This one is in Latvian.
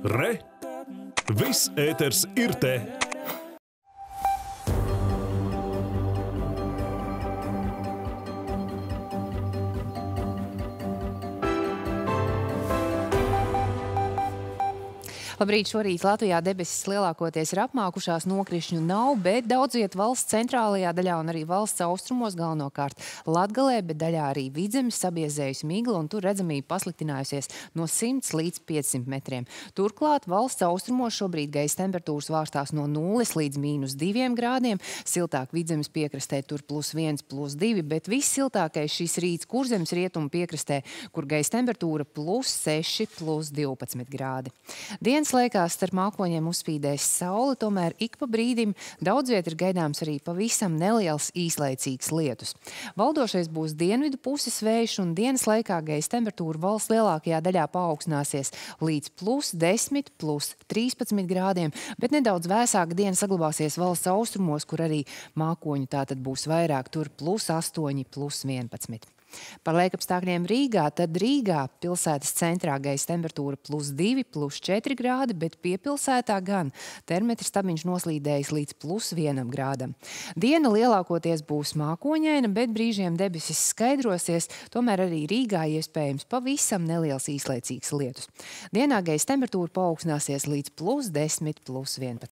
Re! Viss ēters ir te! Labrīt, šorīt Latvijā debesis lielākoties ir apmākušās, nokrišņu nav, bet daudz viet valsts centrālajā daļā un arī valsts austrumos, galvenokārt Latgalē, bet daļā arī Vidzemes sabiezējusi migla un tur redzamība pasliktinājusies no 100 līdz 500 metriem. Turklāt valsts austrumos šobrīd gaisa temperatūras vārstās no 0 līdz -2 grādiem, siltāk Vidzemes piekrastē tur +1, +2, bet viss siltākais šis rīts Kurzemes rietumu piekrastē, kur gaisa temperatūra +6, +12 grādi. Dienas laikā starp mākoņiem uzspīdēs saule, tomēr ik pa brīdim daudz viet ir gaidāms arī pavisam neliels īslaicīgs lietus. Valdošais būs dienvidu puses vējš un dienas laikā gaisa temperatūra valsts lielākajā daļā paaugstināsies līdz +10, +13 grādiem, bet nedaudz vēsāka diena saglabāsies valsts austrumos, kur arī mākoņu tātad būs vairāk, tur +8, +11. Par laikapstākļiem Rīgā, tad Rīgā pilsētas centrā gaisa temperatūra +2, +4 grādi, bet piepilsētā gan termetrs stabiņš noslīdējis līdz +1 grādam. Diena lielākoties būs mākoņaina, bet brīžiem debesis skaidrosies, tomēr arī Rīgā iespējams pavisam neliels īslaicīgs lietus. Dienā gaisa temperatūra paaugstināsies līdz +10, +11.